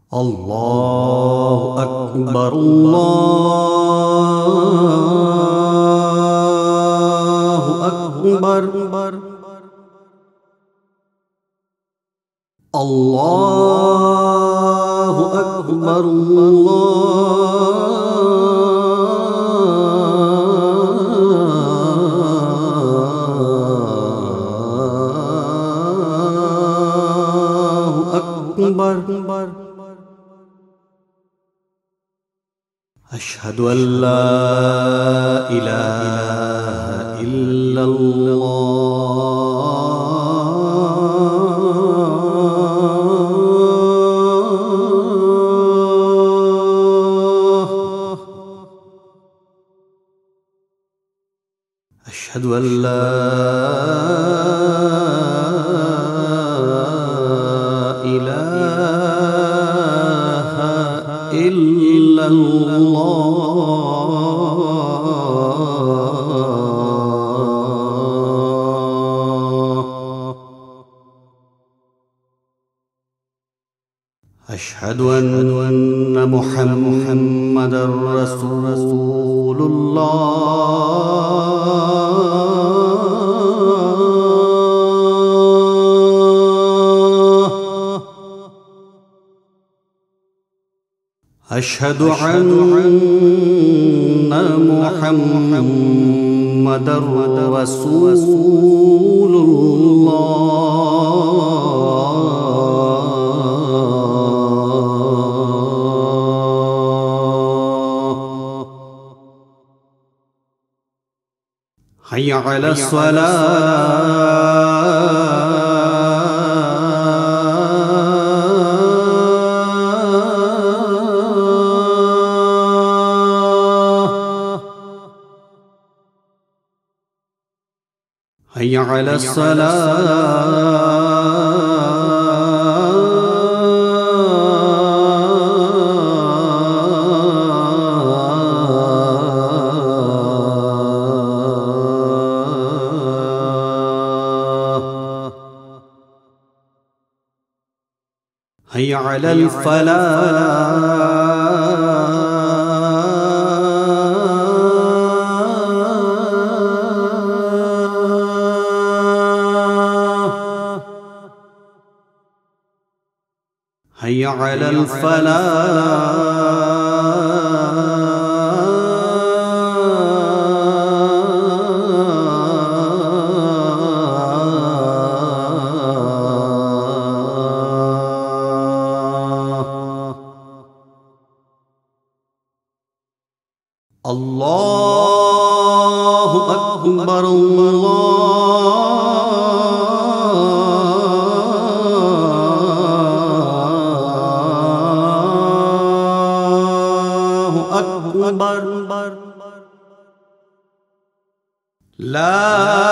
अल्लाहु अकबर अल्लाहु अकबर अल्लाहु अकबर अल्लाहु अकबर। अशहदु अल्ला इलाहा इल्लल्लाह। अशहदु अल्ला इलाहा इल्लल्लाह। अशहदु अन्ना मुहम्मदर रसूलुल्लाह। अशहदु अन्ना मुहम्मदर रसूलुल्लाह। हय्या अला सलाह। हय्या अला सलाह। हय्या अलल फलाह। हय्या अलल फलाह। अल्लाहु अकबर अल्लाहु अकबर। ला